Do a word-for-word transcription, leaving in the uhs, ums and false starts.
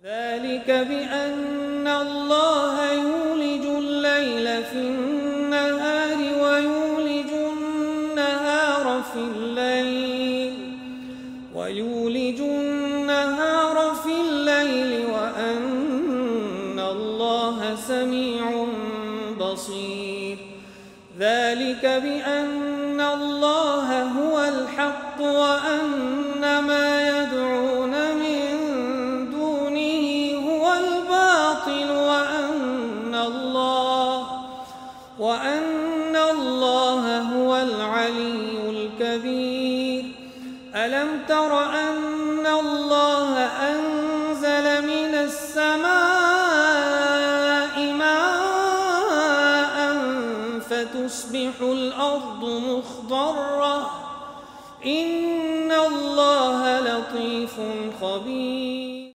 ذلك بأن الله يولج الليل في النهار ويولج النهار في الليل ويولج النهار في الليل وأن الله سميع بصير. ذلك بأن الله هو الحق وأن ما يدعون من دونه هو الباطل وأن الله وأن الله هو العلي الكبير. ألم تر أن الله أنزل من السماء ماء فتصبح الأرض مخضرة إن الله لطيف خبير.